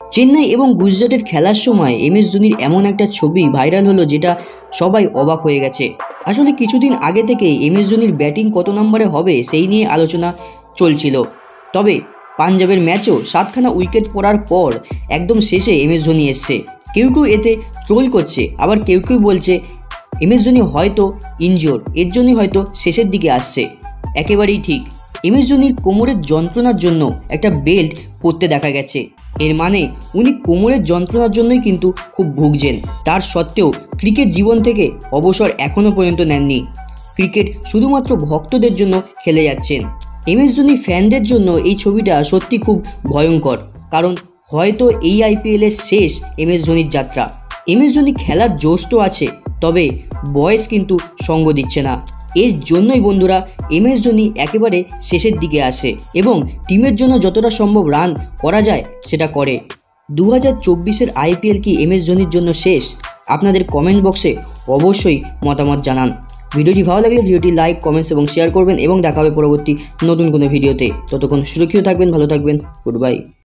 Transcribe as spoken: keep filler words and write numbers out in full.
চেন্নাই এবং গুজরাটের খেলার সময় এম এস ধোনির এমন একটা ছবি ভাইরাল হলো যেটা সবাই অবাক হয়ে গেছে। আসলে কিছুদিন আগে থেকে এম এস ধোনির ব্যাটিং কত নম্বরে হবে সেই নিয়ে আলোচনা চলছিল। তবে পাঞ্জাবের ম্যাচেও সাতখানা উইকেট পড়ার পর একদম শেষে এম এস ধোনি এসছে। কেউ কেউ এতে ট্রোল করছে, আবার কেউ কেউ বলছে এম এস ধোনি হয়তো ইনজোর, এর জন্যই হয়তো শেষের দিকে আসছে। একেবারেই ঠিক, এম এস ধোনির কোমরের যন্ত্রণার জন্য একটা বেল্ট পরতে দেখা গেছে। এর মানে উনি কোমরের যন্ত্রণার জন্যই কিন্তু খুব ভুগছেন। তার সত্ত্বেও ক্রিকেট জীবন থেকে অবসর এখনও পর্যন্ত নেননি। ক্রিকেট শুধুমাত্র ভক্তদের জন্য খেলে যাচ্ছেন। এম এস ধোনি ফ্যানদের জন্য এই ছবিটা সত্যি খুব ভয়ঙ্কর, কারণ হয়তো এই আইপিএলের শেষ এম এস ধোনির যাত্রা। এম এস ধোনি খেলার জোশ তো আছে, তবে বয়স কিন্তু সঙ্গ দিচ্ছে না। এর জন্যই বন্ধুরা এম এস ধোনি একেবারে শেষের দিকে আসে এবং টিমের জন্য যতটা সম্ভব রান করা যায় সেটা করে। দু হাজার চব্বিশের আইপিএল কি এম এস ধোনির জন্য শেষ? আপনাদের কমেন্ট বক্সে অবশ্যই মতামত জানান। ভিডিওটি ভালো লাগলে ভিডিওটি লাইক, কমেন্টস এবং শেয়ার করবেন এবং দেখা হবে পরবর্তী নতুন কোনো ভিডিওতে। ততক্ষণ সুরক্ষিত থাকবেন, ভালো থাকবেন, গুড বাই।